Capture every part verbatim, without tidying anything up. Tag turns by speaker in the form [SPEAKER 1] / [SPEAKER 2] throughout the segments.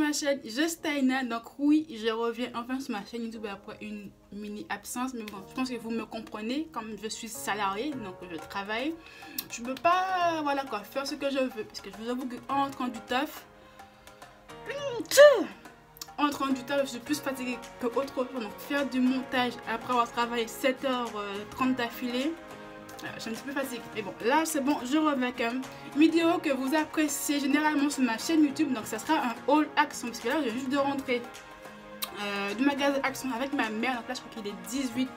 [SPEAKER 1] ma chaîne Justaina. Donc oui, je reviens enfin sur ma chaîne YouTube après une mini absence. Mais bon, je pense que vous me comprenez. Comme je suis salariée, donc je travaille, je peux pas, voilà quoi, faire ce que je veux. Parce que je vous avoue qu'en rentrant du taf, en rentrant du taf, je suis plus fatiguée que autre chose. Donc faire du montage après avoir travaillé sept heures trente d'affilée, je suis un petit peu fatiguée. Mais bon, là c'est bon, je reviens avec une vidéo que vous appréciez généralement sur ma chaîne YouTube. Donc ça sera un haul Action. Parce que là, je viens juste de rentrer euh, du magasin Action avec ma mère. Donc là, je crois qu'il est dix-huit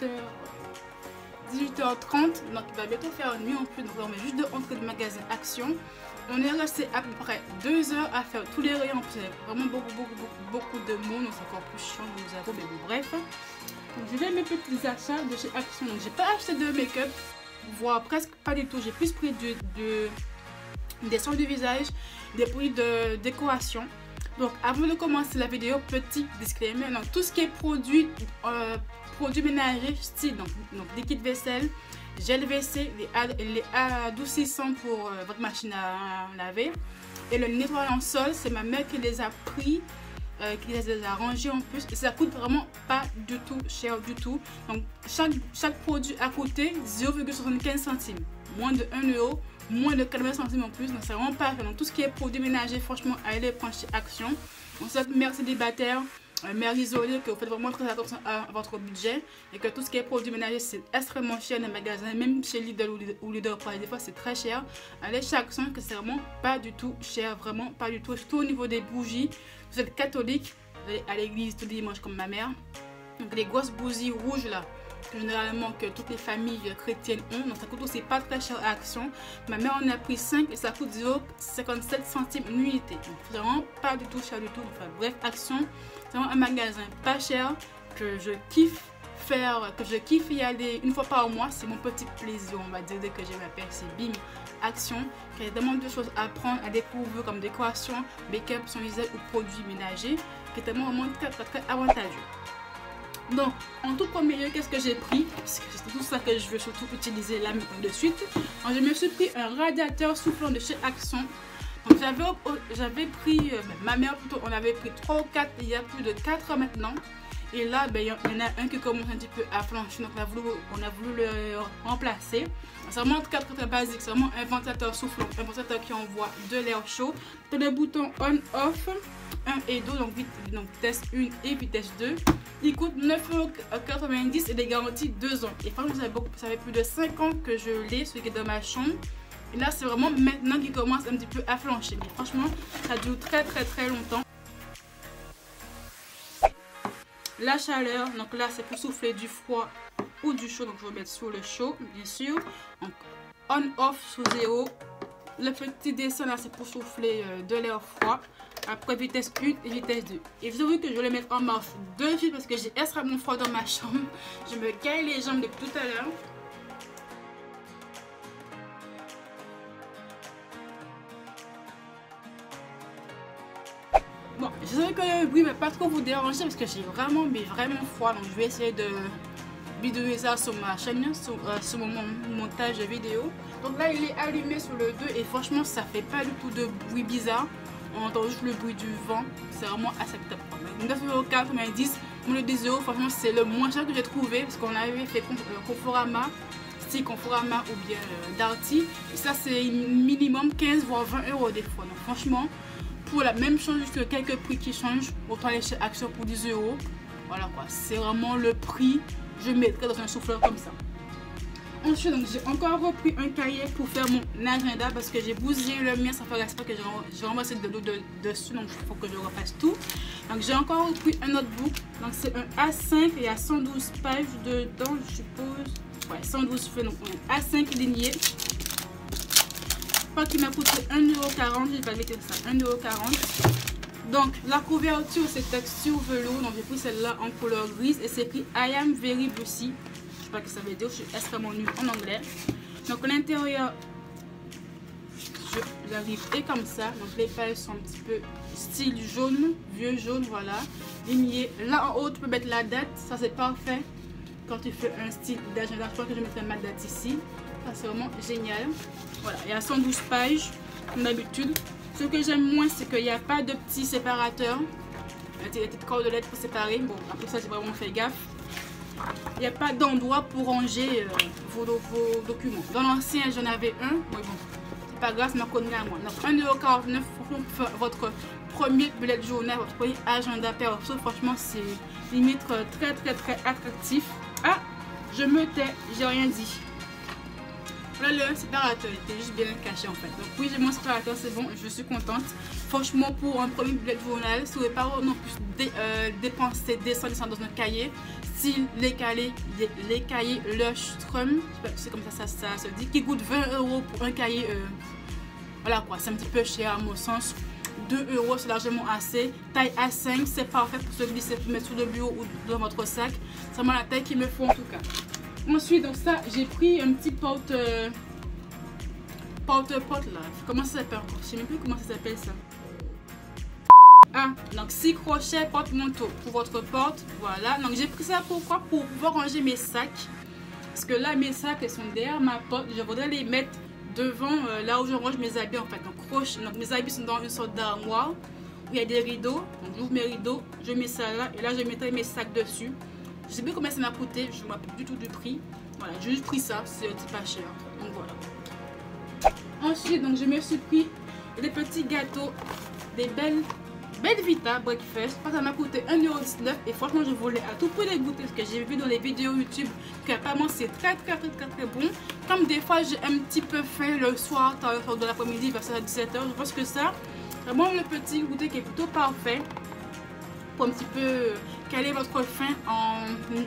[SPEAKER 1] heures trente. Donc il va bientôt faire nuit en plus. Donc on vient juste de rentrer du magasin Action. On est resté à peu près deux heures à faire tous les rayons. C'est vraiment beaucoup, beaucoup, beaucoup, beaucoup de monde. Donc c'est encore plus chiant, je vous avoue. Mais bon, bref. Donc je vais mes petits achats de chez Action. Donc j'ai pas acheté de make-up, voire presque pas du tout. J'ai plus pris de, de, des soins de visage, des produits de décoration. Donc avant de commencer la vidéo, petit disclaimer. Donc tout ce qui est produit, euh, produits ménagers, style donc, donc liquide vaisselle, gel W C, les, ad, les adoucissants pour euh, votre machine à laver et le nettoyant sol, c'est ma mère qui les a pris, euh, qui les a rangés en plus. Et ça coûte vraiment pas du tout cher du tout. Donc chaque, chaque produit a coûté zéro virgule soixante-quinze centimes, moins de un euro, moins de quatre-vingts centimes en plus. Donc c'est vraiment pas cher. Donc tout ce qui est produits ménagers, franchement, allez les prendre chez Action. Donc cette mère célibataire, Euh, mère isolée, que vous faites vraiment très attention à votre budget et que tout ce qui est produits ménagers c'est extrêmement cher dans les magasins, même chez Lidl ou Lidl, des fois c'est très cher. Allez chez Action que c'est vraiment pas du tout cher, vraiment pas du tout. Surtout au niveau des bougies, vous êtes catholique, vous allez à l'église tous les dimanches comme ma mère, donc les grosses bougies rouges là, que généralement que toutes les familles chrétiennes ont, donc ça coûte aussi pas très cher à Action. Ma mère en a pris cinq et ça coûte zéro virgule cinquante-sept centimes une unité, donc vraiment pas du tout cher du tout. Enfin bref, Action c'est vraiment un magasin pas cher que je kiffe faire, que je kiffe y aller une fois par mois. C'est mon petit plaisir, on va dire, dès que j'ai ma paire, c'est bim, Action. Il y a tellement de choses à apprendre, à découvrir comme décoration, make-up, son visage ou produits ménagers, qui est tellement vraiment très très très avantageux. Donc en tout premier lieu, qu'est-ce que j'ai pris? Parce que c'est tout ça que je veux surtout utiliser là maintenant de suite. Donc, je me suis pris un radiateur soufflant de chez Action. J'avais pris, euh, ma mère plutôt, on avait pris trois ou quatre il y a plus de quatre ans maintenant. Et là, ben, il y en a un qui commence un petit peu à flancher, donc on a voulu, on a voulu le remplacer. C'est vraiment très très basique, c'est vraiment un ventilateur soufflant, un ventilateur qui envoie de l'air chaud. C'est le bouton on-off, un et deux, donc, donc vitesse un et vitesse deux. Il coûte neuf euros quatre-vingt-dix et il est garanti deux ans. Et franchement, ça fait, beaucoup, ça fait plus de cinq ans que je l'ai, celui qui est dans ma chambre. Et là, c'est vraiment maintenant qu'il commence un petit peu à flancher. Mais franchement, ça dure très très très longtemps. La chaleur, donc là, c'est pour souffler du froid ou du chaud. Donc, je vais mettre sur le chaud, bien sûr. Donc, on-off sous zéro. Le petit dessin là, c'est pour souffler euh, de l'air froid. Après, vitesse un et vitesse deux. Et vous avez vu que je vais le mettre en marche de suite parce que j'ai extrêmement froid dans ma chambre. Je me caille les jambes depuis tout à l'heure. Bon, je sais que le bruit ne va pas trop vous déranger parce que j'ai vraiment, mais vraiment froid. Donc, je vais essayer de vidéoer ça sur ma chaîne, sur, euh, sur mon montage de vidéo. Donc là, il est allumé sur le deux et franchement, ça fait pas du tout de bruit bizarre. On entend juste le bruit du vent. C'est vraiment acceptable. neuf euros quatre-vingt-dix, moins de dix euros. Franchement, c'est le moins cher que j'ai trouvé parce qu'on avait fait Conforama, style Conforama ou bien euh, Darty. Et ça, c'est minimum quinze voire vingt euros des fois. Donc franchement, pour la même chose, juste quelques prix qui changent, autant aller chez Action pour dix euros. Voilà quoi, c'est vraiment le prix. Je mettrai dans un souffleur comme ça. Ensuite, donc j'ai encore repris un cahier pour faire mon agenda parce que j'ai bousillé le mien, ça fait exprès que j'ai ramassé de l'eau de, dessus, donc il faut que je refasse tout. Donc j'ai encore repris un notebook, donc c'est un A cinq et il y a cent douze pages dedans, je suppose. Ouais, cent douze feuilles, donc un A cinq ligné. Qui m'a coûté un euro quarante, je vais pas mettre ça, un euro quarante. Donc la couverture c'est texture velours, donc j'ai pris celle-là en couleur grise et c'est écrit I am very bossy. Je sais pas ce que ça veut dire, je suis extrêmement nulle en anglais. Donc l'intérieur, j'arrive et comme ça, donc les pages sont un petit peu style jaune, vieux jaune, voilà, ligné. Là en haut tu peux mettre la date, ça c'est parfait quand tu fais un style d'agenda. Je crois que je mettrai ma date ici. C'est vraiment génial. Voilà, il y a cent douze pages comme d'habitude. Ce que j'aime moins, c'est qu'il n'y a pas de petit séparateur. Il y a des petites cordelettes pour séparer. Bon, après ça, j'ai vraiment fait gaffe. Il n'y a pas d'endroit pour ranger euh, vos, vos documents. Dans l'ancien, j'en avais un. Oui, bon, c'est pas grave, c'est ma connerie à moi. Donc, un euro quarante-neuf pour votre premier bullet journal, votre premier agenda perso. Franchement, c'est limite très, très, très attractif. Ah, je me tais, j'ai rien dit. Voilà, le séparateur était juste bien caché en fait. Donc oui, j'ai mon séparateur, c'est bon, je suis contente. Franchement, pour un premier bullet journal, si vous ne voulez pas non plus dé, euh, dépenser des cents dans notre cahier, si les cahiers, les, les cahiers Leuchtturm, c'est comme ça, ça ça se dit, qui coûte vingt euros pour un cahier, euh, voilà quoi, c'est un petit peu cher à mon sens. deux euros, c'est largement assez. Taille A cinq, c'est parfait pour se glisser, pour mettre sur le bureau ou dans votre sac. C'est vraiment la taille qu'il me faut en tout cas. Ensuite, donc ça, j'ai pris un petit porte euh, porte-porte là. Comment ça s'appelle encore? Je sais même plus comment ça s'appelle ça. Ah, donc six crochets porte-manteau pour votre porte. Voilà. Donc j'ai pris ça pourquoi? Pour pouvoir ranger mes sacs. Parce que là, mes sacs, elles sont derrière ma porte. Je voudrais les mettre devant euh, là où je range mes habits en fait. Donc, crochet. Donc mes habits sont dans une sorte d'armoire où il y a des rideaux. Donc j'ouvre mes rideaux, je mets ça là et là je mettrai mes sacs dessus. Je sais plus combien ça m'a coûté, je ne me rappelle du tout du prix. Voilà, j'ai juste pris ça, c'est pas cher. Donc voilà. Ensuite, donc je me suis pris des petits gâteaux, des belles, belles Vita breakfast. Ça m'a coûté un euro dix-neuf et franchement, je voulais à tout prix les goûter parce que j'ai vu dans les vidéos YouTube qu'apparemment c'est très très très très très bon. Comme des fois j'ai un petit peu faim le soir, tard de l'après-midi vers dix-sept heures, je pense que ça, vraiment le petit goûter qui est plutôt parfait. Pour un petit peu caler votre faim en,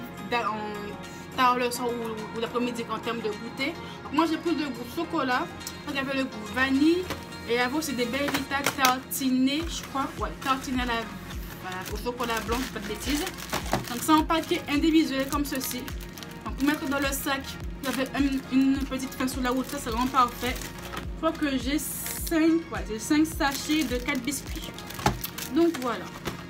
[SPEAKER 1] en tard le soir ou, ou l'après-midi en termes de goûter. Donc moi j'ai pris le goût chocolat, il y avait le goût vanille et à vous c'est des belles Vita tartinées, je crois, ouais, tartinées à la, voilà, au chocolat blanc, pas de bêtises. Donc c'est en paquet individuel comme ceci. Donc pour mettre dans le sac, vous avez une, une petite fin sous la route, ça c'est vraiment parfait. Je crois que j'ai cinq, ouais, cinq sachets de quatre biscuits. Donc voilà.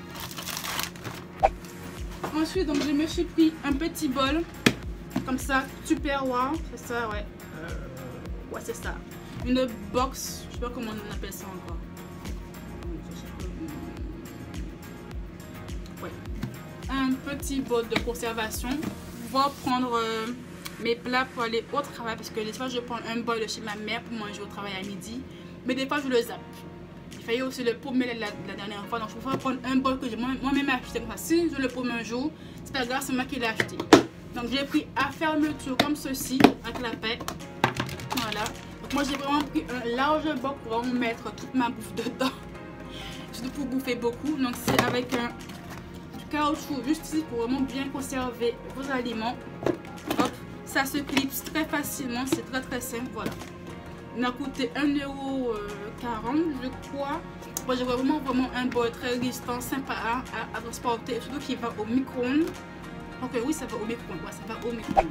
[SPEAKER 1] Ensuite, donc, je me suis pris un petit bol, comme ça, super wow, c'est ça, ouais, euh, ouais, c'est ça, une box, je sais pas comment on appelle ça encore, ouais, un petit bol de conservation, pour pouvoir prendre euh, mes plats pour aller au travail, parce que des fois, je prends un bol de chez ma mère pour manger au travail à midi, mais des fois, je le zappe. Il fallait aussi le paumer la, la dernière fois, donc je peux prendre un bol que j'ai moi-même acheté. Comme ça, si je le paume un jour, c'est pas grave, c'est moi qui l'ai acheté. Donc j'ai pris à fermeture comme ceci, avec la paix. Voilà. Donc moi j'ai vraiment pris un large bol pour vraiment mettre toute ma bouffe dedans. Surtout pour bouffer beaucoup. Donc c'est avec un, du caoutchouc juste ici pour vraiment bien conserver vos aliments. Hop, ça se clipse très facilement, c'est très très simple. Voilà. Il m'a coûté un euro quarante je crois. Moi j'ai vraiment vraiment un bol très résistant, sympa à, à, à transporter, surtout qui va au micro-ondes. Ok oui ça va au micro-ondes, ouais, ça va au micro-ondes.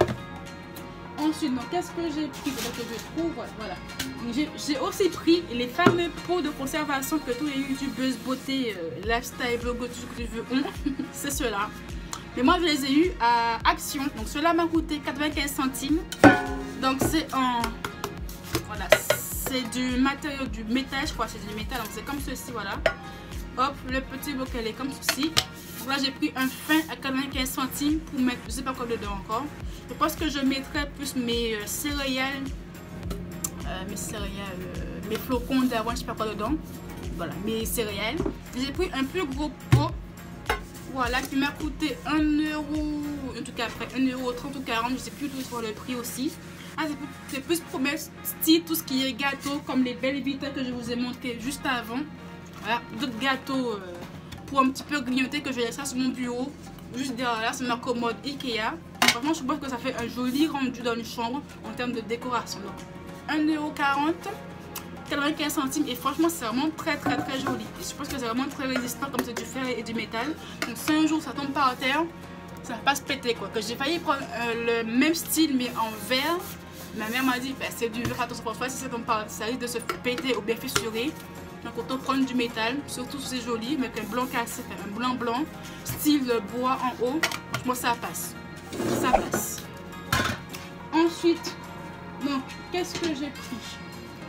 [SPEAKER 1] Ensuite, qu'est-ce que j'ai pris que je trouve, voilà. J'ai aussi pris les fameux pots de conservation que tous les youtubeuses beauté, euh, lifestyle, blog, tout ce que tu veux ont. C'est ceux-là. Mais moi je les ai eu à Action. Donc cela m'a coûté quatre-vingt-quinze centimes. Donc c'est en... Voilà, c'est du matériau, du métal, je crois, c'est du métal, donc c'est comme ceci, voilà. Hop, le petit bocal est comme ceci. Donc là, j'ai pris un fin à quatre-vingt-quinze centimes pour mettre, je sais pas quoi dedans encore. Je pense que je mettrai plus mes euh, céréales, euh, mes céréales, euh, mes flocons d'avoine, je sais pas quoi dedans. Voilà, mes céréales. J'ai pris un plus gros pot, voilà, qui m'a coûté un euro, en tout cas après un euro trente ou quarante, je sais plus tout sur le prix aussi. Ah, c'est plus pour mes styles, tout ce qui est gâteau, comme les belles Vita que je vous ai montré juste avant. Voilà, d'autres gâteaux euh, pour un petit peu grignoter que je laisse ça sur mon bureau. Juste derrière là, c'est ma commode Ikea. Franchement, je pense que ça fait un joli rendu dans une chambre en termes de décoration. Donc, un euro quarante, quatre-vingt-quinze centimes et franchement, c'est vraiment très très très joli. Et je pense que c'est vraiment très résistant comme c'est du fer et du métal. Donc, si un jour ça tombe par terre, ça va pas se péter quoi. Que j'ai failli prendre euh, le même style mais en verre. Ma mère m'a dit, bah, c'est du verre, attention pour toi, si ça tombe par ça risque de se péter ou bien fissurer. Donc autant prendre du métal, surtout si c'est joli, mais un blanc cassé, un blanc blanc, style bois en haut, moi ça passe. Ça passe. Ensuite, donc, qu'est-ce que j'ai pris?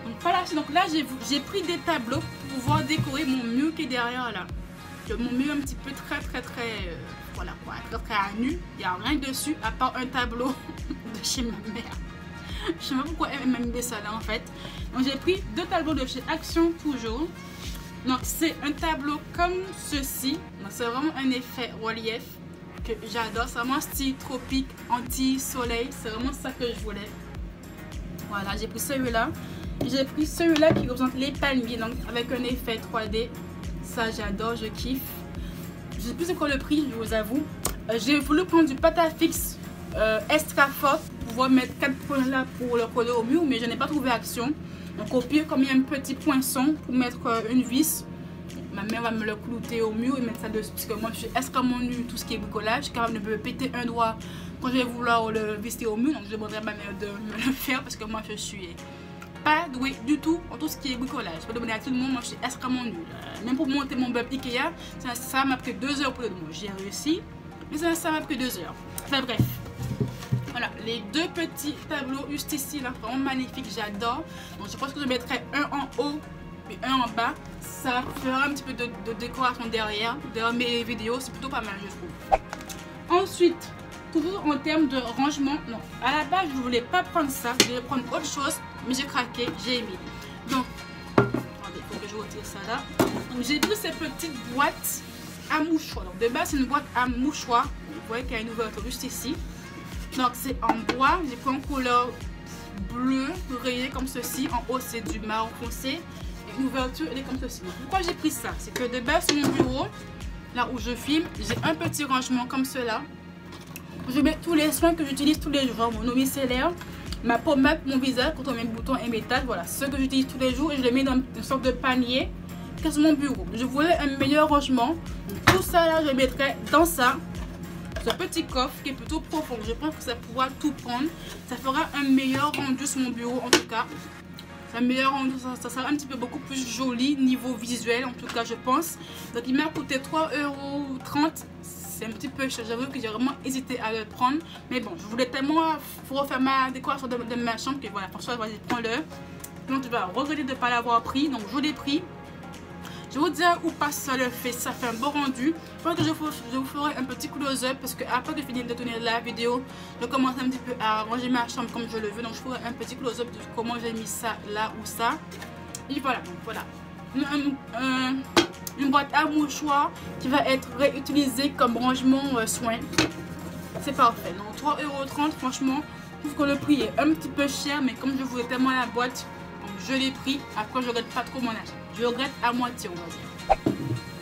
[SPEAKER 1] Donc voilà, donc là j'ai pris des tableaux pour pouvoir décorer mon mur qui est derrière là. Mon mur un petit peu très très très euh, voilà quoi, très très à nu. Il n'y a rien dessus à part un tableau de chez ma mère. Je sais pas pourquoi elle m'a mis ça là en fait. Donc j'ai pris deux tableaux de chez Action toujours. Donc c'est un tableau comme ceci. C'est vraiment un effet relief que j'adore. C'est vraiment style tropique, anti-soleil. C'est vraiment ça que je voulais. Voilà, j'ai pris celui-là. J'ai pris celui-là qui représente les palmiers, donc avec un effet trois D. Ça j'adore, je kiffe. Je sais plus c'est quoi le prix, je vous avoue. Euh, j'ai voulu prendre du pâte à fixe euh, extra fort pour pouvoir mettre quatre points là pour le coller au mur, mais je n'ai pas trouvé Action. Donc au pire, comme il y a un petit poinçon pour mettre euh, une vis, ma mère va me le clouter au mur et mettre ça dessus. Parce que moi je suis extrêmement nulle tout ce qui est bricolage. Je suis capable de me péter un doigt quand je vais vouloir le visser au mur. Donc je demanderai à ma mère de me le faire parce que moi je suis pas douée du tout en tout ce qui est bricolage. Je peux demander à tout le monde, moi je suis extrêmement nulle. Euh, même pour monter mon meuble Ikea, ça, ça m'a pris deux heures pour le moment. J'ai réussi, mais ça, ça m'a pris deux heures. Enfin bref. Voilà, les deux petits tableaux juste ici, là, vraiment magnifiques, j'adore. Donc je pense que je mettrai un en haut et un en bas. Ça fera un petit peu de, de décoration derrière. Derrière mes vidéos, c'est plutôt pas mal, je trouve. Ensuite, toujours en termes de rangement, non, à la base, je ne voulais pas prendre ça. Je voulais prendre autre chose, mais j'ai craqué, j'ai aimé. Donc, attendez, il faut que je retire ça là. Donc j'ai pris ces petites boîtes à mouchoirs. Donc de base, c'est une boîte à mouchoirs. Vous voyez qu'il y a une ouverture juste ici. Donc c'est en bois, j'ai pris en couleur bleu rayé comme ceci. En haut c'est du marron foncé et une ouverture elle est comme ceci. Donc, pourquoi j'ai pris ça? C'est que de base sur mon bureau, là où je filme, j'ai un petit rangement comme cela. Je mets tous les soins que j'utilise tous les jours, mon eau micellaire, ma pommade, mon visage, quand on met le bouton et métal, voilà, ce que j'utilise tous les jours et je les mets dans une sorte de panier qui est sur mon bureau. Je voulais un meilleur rangement, donc, tout ça là je mettrai dans ça. Ce petit coffre qui est plutôt profond, je pense que ça pourra tout prendre. Ça fera un meilleur rendu sur mon bureau en tout cas. Un meilleur rendu, ça, ça sera un petit peu beaucoup plus joli niveau visuel en tout cas je pense. Donc il m'a coûté trois euros trente. C'est un petit peu cher, j'avoue que j'ai vraiment hésité à le prendre. Mais bon, je voulais tellement refaire ma décoration de, de ma chambre que voilà, François, vas-y, prends-le. Donc tu vas regretter de ne pas l'avoir pris, donc je l'ai pris. Je vais vous dire où passe ça le fait, ça fait un beau rendu. Je pense que je vous, je vous ferai un petit close-up parce que après de finir de tourner la vidéo, je commence un petit peu à ranger ma chambre comme je le veux. Donc je ferai un petit close-up de comment j'ai mis ça là ou ça. Et voilà, donc voilà. Un, un, une boîte à mouchoirs qui va être réutilisée comme rangement euh, soin. C'est parfait. Donc trois euros trente, franchement, je trouve que le prix est un petit peu cher, mais comme je voulais tellement la boîte, donc je l'ai pris. Après, je regrette pas trop mon achat. Je regrette à moitié, on va dire.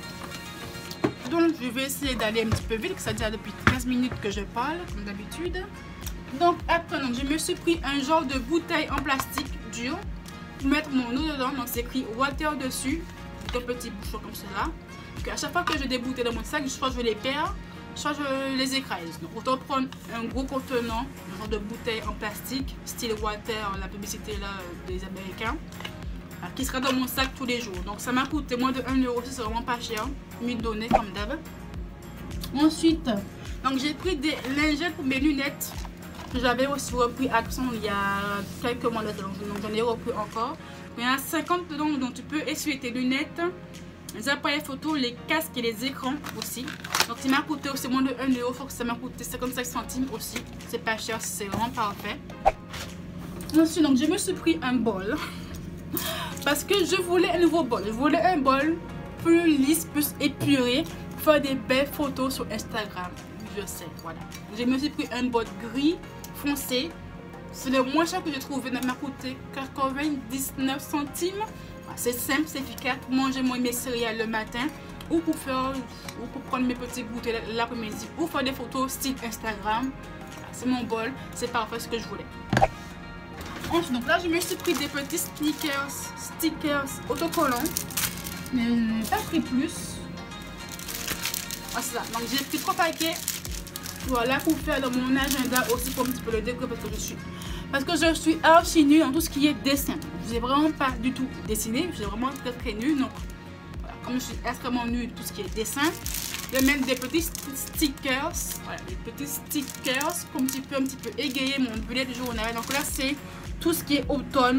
[SPEAKER 1] Donc, je vais essayer d'aller un petit peu vite, ça dit depuis quinze minutes que je parle, comme d'habitude. Donc, après, donc, je me suis pris un genre de bouteille en plastique dur pour mettre mon eau dedans. Donc, c'est écrit water dessus. Deux petits bouchons comme cela. Donc, à chaque fois que je déboutais dans mon sac, soit je les perds, soit je les écrase. Donc, autant prendre un gros contenant, un genre de bouteille en plastique, style water, la publicité là des Américains, qui sera dans mon sac tous les jours. Donc ça m'a coûté moins de un euro, c'est vraiment pas cher, mille données comme d'hab. Ensuite, donc j'ai pris des lingettes pour mes lunettes que j'avais aussi repris Action il y a quelques mois, donc j'en ai repris encore. Il y en a cinquante dedans, donc tu peux essuyer tes lunettes, les appareils photo, les casques et les écrans aussi. Donc il m'a coûté aussi moins de un euro, faut que ça m'a coûté cinquante-cinq centimes aussi. C'est pas cher, c'est vraiment parfait. Ensuite, donc je me suis pris un bol. Parce que je voulais un nouveau bol. Je voulais un bol plus lisse, plus épuré pour faire des belles photos sur Instagram. Je sais, voilà. Je me suis pris un bol gris foncé. C'est le moins cher que j'ai trouvé. Ça m'a coûté quatre-vingt-dix-neuf centimes. C'est simple, c'est efficace pour manger moi mes céréales le matin ou pour faire ou pour prendre mes petits goûters l'après-midi ou faire des photos style Instagram. C'est mon bol, c'est parfait ce que je voulais. Ensuite, donc là je me suis pris des petits stickers, stickers autocollants, mais je n'ai pas pris plus. Ah, c'est ça. Donc j'ai pris trois paquets, voilà, pour faire dans mon agenda aussi pour un petit peu le décorer parce que je suis, parce que je suis archi nulle dans tout ce qui est dessin. Je n'ai vraiment pas du tout dessiné, je suis vraiment très très nulle. Donc voilà, comme je suis extrêmement nulle tout ce qui est dessin, je vais mettre des petits stickers, voilà, des petits stickers pour un petit peu, un petit peu égayer mon bullet journal. Donc là c'est tout ce qui est automne,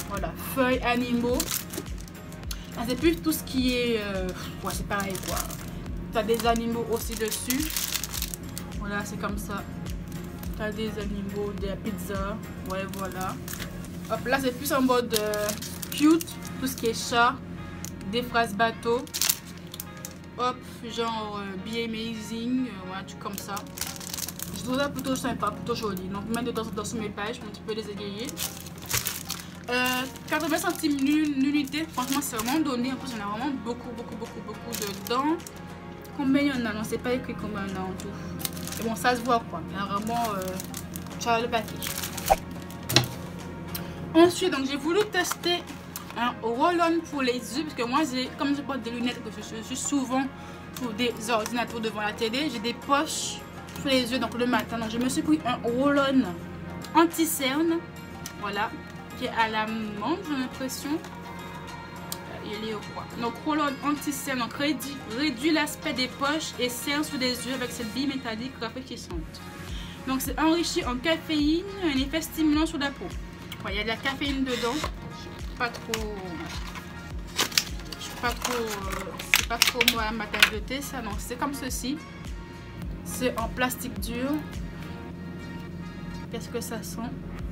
[SPEAKER 1] Voilà, feuilles, animaux. C'est plus tout ce qui est... Euh, ouais, c'est pareil quoi. Tu as des animaux aussi dessus. Voilà, c'est comme ça. Tu as des animaux, des pizzas. Ouais, voilà. Hop, là, c'est plus en mode euh, cute. Tout ce qui est chat. Des phrases bateau. Hop, genre euh, Be Amazing. Euh, ouais, tu comme ça. Je trouve ça plutôt sympa, plutôt joli. Donc, même de temps en temps sur mes pages, un petit peu les égayer. Euh, quatre-vingts centimes l'unité, franchement c'est vraiment donné, en plus il y en a vraiment beaucoup beaucoup beaucoup beaucoup dedans. Combien il y en a? Non, c'est pas écrit combien il y en a en tout. Et bon, ça se voit quoi, il y a vraiment euh, tu as le package. Ensuite, donc j'ai voulu tester un roll-on pour les yeux, parce que moi j'ai, comme je porte des lunettes, que je, je suis souvent pour des ordinateurs devant la télé, j'ai des poches pour les yeux, donc le matin, donc je me suis pris un roll-on anti-cerne, voilà, qui est à la menthe, j'ai l'impression. Il est au quoi. Donc roll-on anti-cerne, donc réduit, réduit l'aspect des poches et cerne sous les yeux avec cette bille métallique rafraîchissante. Donc c'est enrichi en caféine, un effet stimulant sur la peau. Ouais, il y a de la caféine dedans. Je suis pas trop, je suis pas trop, euh, c'est pas trop moi ma tasse de thé ça. Donc c'est comme ceci. C'est en plastique dur. Qu'est-ce que ça sent?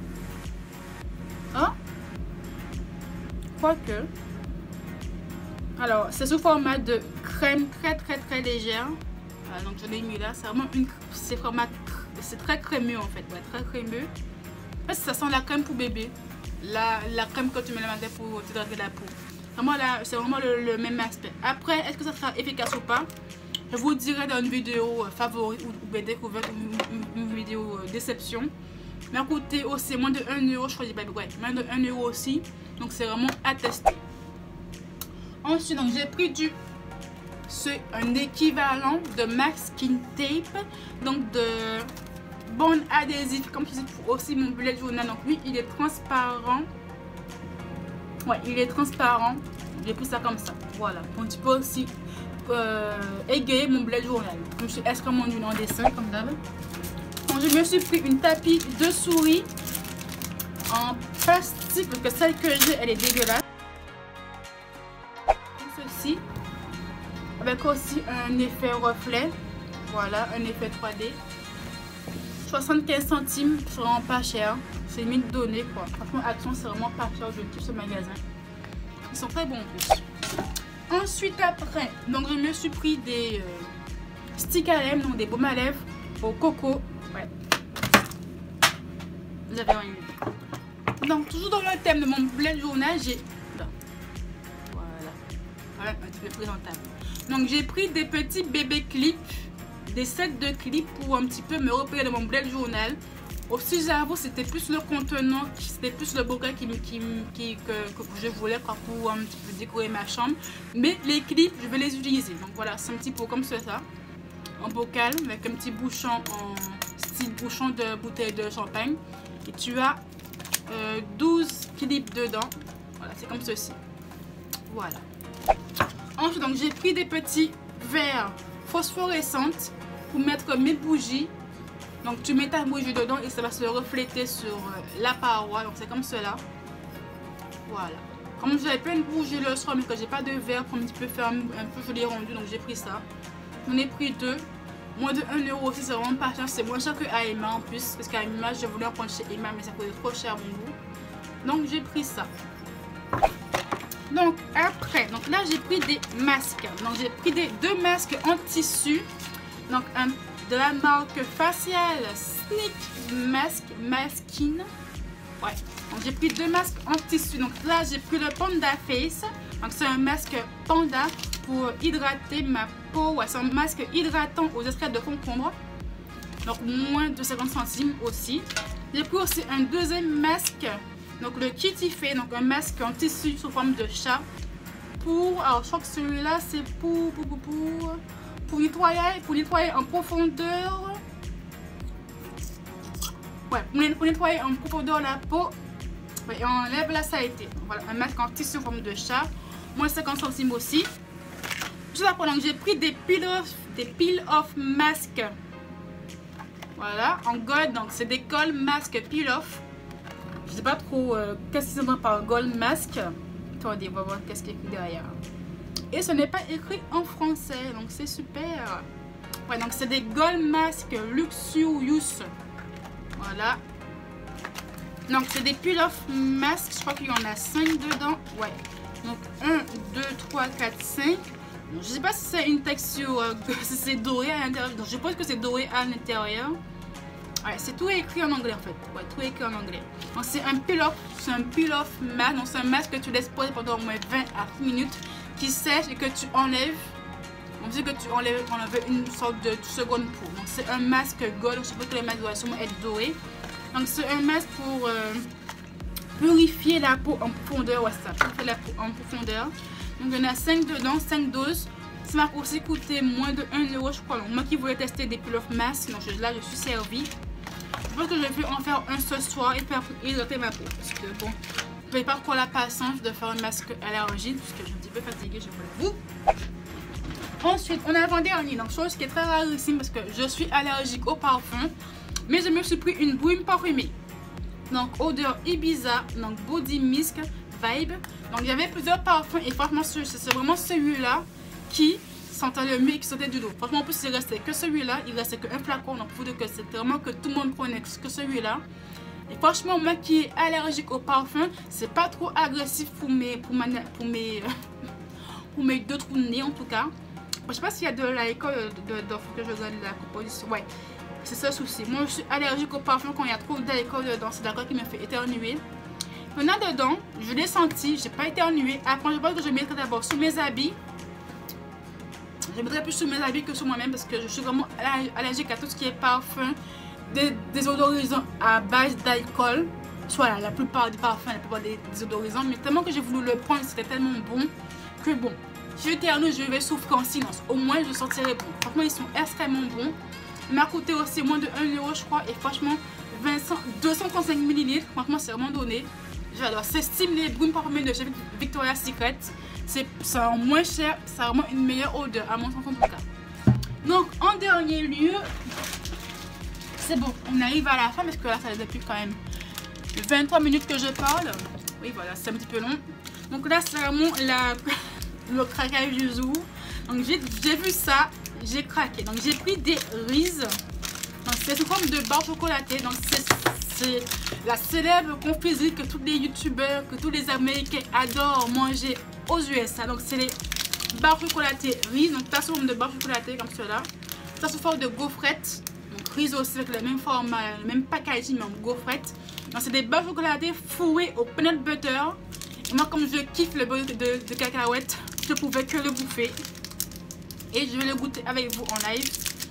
[SPEAKER 1] Hein? Quoique. Alors, c'est sous format de crème très très très légère. Voilà, donc je l'ai mis là. C'est vraiment une. C'est format. C'est très crémeux en fait. Ouais, très crémeux. En fait, ça sent la crème pour bébé. La, la crème que tu mets le matin pour t'hydrater la peau. Vraiment là, c'est vraiment le, le même aspect. Après, est-ce que ça sera efficace ou pas? Je vous dirai dans une vidéo favori ou, ou découverte, une, une, une vidéo déception. Mais coûté aussi moins de un euro, je crois, ouais, moins de un euro aussi. Donc c'est vraiment à tester. Ensuite, donc j'ai pris du, c'est un équivalent de masking tape, donc de bon adhésif, comme je dis pour aussi mon bullet journal. Donc lui, il est transparent. Ouais, il est transparent. J'ai pris ça comme ça. Voilà. Donc tu peux aussi euh, égayer mon bullet journal. Je me suis extrêmement nulle en dessin, comme d'hab. Donc je me suis pris une tapis de souris en plastique, parce que celle que j'ai, elle est dégueulasse. Ceci, avec aussi un effet reflet. Voilà, un effet trois D. soixante-quinze centimes, c'est vraiment pas cher. C'est mille données quoi. Franchement, Action, c'est vraiment pas cher. Je kiffe ce magasin. Ils sont très bons en plus. Ensuite, après, donc je me suis pris des euh, sticks à lèvres, donc des baumes à lèvres au coco. Ouais. Vous avez rien vu. Donc, toujours dans le thème de mon bullet journal, j'ai. Voilà. Voilà, un petit peu présentable. Donc, j'ai pris des petits bébés clips. Des sets de clips pour un petit peu me repérer dans mon bullet journal. Aussi, j'avoue, c'était plus le contenant, c'était plus le bocal qui, qui, qui, que, que je voulais pour un petit peu décorer ma chambre. Mais les clips, je vais les utiliser. Donc voilà, c'est un petit pot comme ça, en bocal, avec un petit bouchon en style bouchon de bouteille de champagne. Et tu as euh, douze clips dedans. Voilà, c'est comme ceci. Voilà. Ensuite, donc j'ai pris des petits verres phosphorescentes pour mettre mes bougies. Donc tu mets ta bougie dedans et ça va se refléter sur euh, la paroi. Donc c'est comme cela. Voilà. Comme j'avais plein de bougies le soir mais que j'ai pas de verre pour un petit peu faire un, un peu joli rendu, donc j'ai pris ça. J'en ai pris deux. Moins de un euro aussi, c'est vraiment pas cher. C'est moins cher que à Emma en plus. Parce qu'à Emma, je voulais en prendre chez Emma mais ça coûtait trop cher à mon goût. Donc j'ai pris ça. Donc après, donc là j'ai pris des masques. Donc j'ai pris des deux masques en tissu. Donc un de la marque Facial Sneak Mask Masking. Ouais. Donc j'ai pris deux masques en tissu. Donc là j'ai pris le Panda Face. Donc c'est un masque panda pour hydrater ma peau. Ouais, c'est un masque hydratant aux extraits de concombre. Donc moins de cinquante centimes aussi. J'ai pris aussi un deuxième masque. Donc le Kitty Face, donc un masque en tissu sous forme de chat. Pour, alors je crois que celui-là c'est pour, pour, pour, pour, pour nettoyer, pour nettoyer en profondeur. Ouais, pour nettoyer en profondeur la peau. Ouais, et on enlève la saleté. Voilà, un masque en tissu sous forme de chat. Moins cinquante centimes aussi. Juste après, donc j'ai pris des peel-off, des peel-off masques. Voilà, en gold, donc c'est des cols masques peel-off. Je sais pas trop euh, qu'est-ce qu'ils entendent par Gold Mask. Attendez, on va voir qu'est-ce qu'il y a écrit derrière. Et ce n'est pas écrit en français, donc c'est super. Ouais, donc c'est des Gold Mask Luxurious. Voilà. Donc c'est des pull-off masques, je crois qu'il y en a cinq dedans. Ouais. Donc un, deux, trois, quatre, cinq. Je sais pas si c'est une texture, euh, si c'est doré à l'intérieur. Donc je pense que c'est doré à l'intérieur. Ouais, c'est tout écrit en anglais en fait. Ouais, tout écrit en anglais. Donc c'est un pull-off, c'est un pull-off masque. Donc c'est un masque que tu laisses poser pendant au moins vingt à trente minutes, qui sèche et que tu enlèves. On dit que tu enlèves, enlèves une sorte de seconde peau. Donc c'est un masque gold. Je suppose que le masque doit sûrement être doré. Donc c'est un masque pour euh, purifier la peau en profondeur. Ouais, ça, purifier la peau en profondeur. Donc il y en a cinq dedans, cinq doses. Ça m'a aussi coûté moins de un euro, je crois. Donc, moi qui voulais tester des pull-off masques, donc je, là je suis servie. Je pense que je vais en faire un ce soir et faire hydrater ma peau. Parce que bon, je n'ai pas trop la patience de faire un masque allergique, parce que je suis un petit peu fatiguée, je vous l'avoue. Ensuite, on a avant-dernier, donc chose qui est très rarissime parce que je suis allergique au parfum. Mais je me suis pris une brume parfumée. Donc odeur Ibiza, donc Body Mist Vibe. Donc il y avait plusieurs parfums et franchement c'est vraiment celui-là qui sentait le mieux et qui sentait du dos. Franchement en plus il restait que celui-là, il restait qu'un flacon. Donc pour dire que c'était vraiment que tout le monde prenait que celui-là. Et franchement moi qui est allergique au parfum, c'est pas trop agressif pour mes pour, ma, pour mes pour mes deux trous de nez en tout cas. Je sais pas s'il y a de l'alcool dedans, faut que je regarde la composition. Ouais. C'est ça le souci. Moi, je suis allergique au parfum quand il y a trop d'alcool dedans. C'est l'alcool qui me fait éternuer. Il y en a dedans, je l'ai senti, j'ai pas éternué. Après, je pense que je mettrai d'abord sur mes habits. Je mettrai plus sur mes habits que sur moi-même parce que je suis vraiment allergique à tout ce qui est parfum, des désodorisants à base d'alcool. Soit la, la plupart des parfums, la plupart des désodorisants. Mais tellement que j'ai voulu le prendre, c'était tellement bon que bon. Si j'éternue, je vais souffrir en silence. Au moins, je sentirai bon. Franchement, ils sont extrêmement bons. Il m'a coûté aussi moins de un euro je crois et franchement deux cent trente-cinq millilitres, franchement c'est vraiment donné. J'adore, c'est Steam les brumes parfumées de chez Victoria's Secret. C'est moins cher, ça a vraiment une meilleure odeur à mon sens en tout cas. Donc en dernier lieu, c'est bon, on arrive à la fin parce que là ça fait depuis quand même vingt-trois minutes que je parle. Oui voilà, c'est un petit peu long. Donc là c'est vraiment la, le craquage du jour. Donc j'ai vu ça. J'ai craqué, donc j'ai pris des Reese. C'est sous forme de barre chocolatée. Donc c'est la célèbre confiserie que tous les youtubeurs, que tous les américains adorent manger aux U S A. Donc c'est les barres chocolatées Reese. Donc ça sous forme de barre chocolatée comme cela. Ça sous forme de gaufrettes. Donc Reese aussi avec le même format, le même packaging mais en gaufrettes. Donc c'est des barres chocolatées fourrées au peanut butter. Et moi comme je kiffe le beurre de, de, de cacahuète, je pouvais que le bouffer. Et je vais le goûter avec vous en live.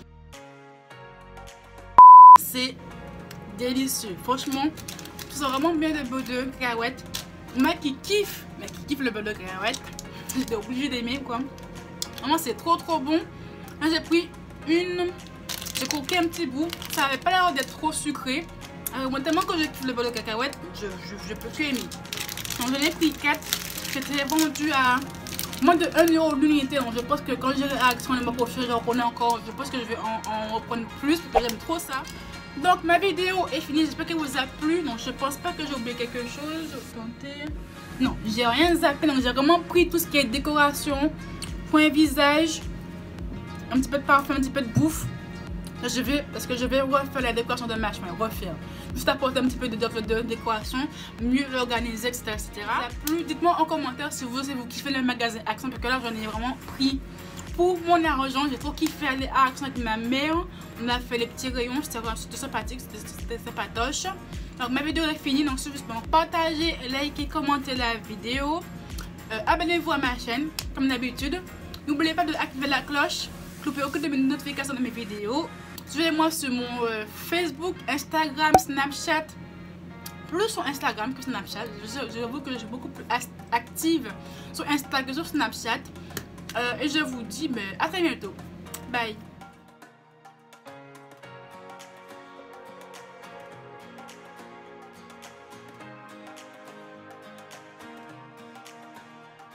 [SPEAKER 1] C'est délicieux. Franchement, je sens vraiment bien le beurre de cacahuète. Moi qui kiffe, mais qui kiffe le beurre de cacahuète, j'étais obligée d'aimer quoi. Vraiment, c'est trop trop bon. Là, j'ai pris une. J'ai croqué un petit bout. Ça avait pas l'air d'être trop sucré. Alors, moi, tellement que je kiffe le beurre de cacahuète, je, je, je peux que aimer. Donc, j'en ai pris quatre. C'était vendu à moins de un euro l'unité. Donc je pense que quand j'irai à Action le mois prochain, j'en connais encore. Je pense que je vais en, en reprendre plus parce que j'aime trop ça. Donc ma vidéo est finie. J'espère qu'elle vous a plu. Donc je pense pas que j'ai oublié quelque chose. Tenter. Non, j'ai rien zappé. Donc j'ai vraiment pris tout ce qui est décoration, point visage, un petit peu de parfum, un petit peu de bouffe. Je vais, parce que je vais refaire la décoration de ma chambre, refaire. Juste apporter un petit peu de, de, de décoration, mieux l'organiser, et cetera et cetera. Dites-moi en commentaire si vous, si vous kiffez le magasin Action, parce que là j'en ai vraiment pris pour mon argent. J'ai trop kiffé aller à Action avec ma mère. On a fait les petits rayons, c'était sympathique, c'était sympatoche. Donc ma vidéo est finie, donc c'est juste pour partager, liker, commenter la vidéo. Euh, Abonnez-vous à ma chaîne, comme d'habitude. N'oubliez pas d'activer la cloche, coupez aucune de mes notifications de mes vidéos. Suivez-moi sur mon euh, Facebook, Instagram, Snapchat. Plus sur Instagram que Snapchat. J'avoue que je suis beaucoup plus active sur Instagram que sur Snapchat. Euh, et je vous dis mais à très bientôt. Bye.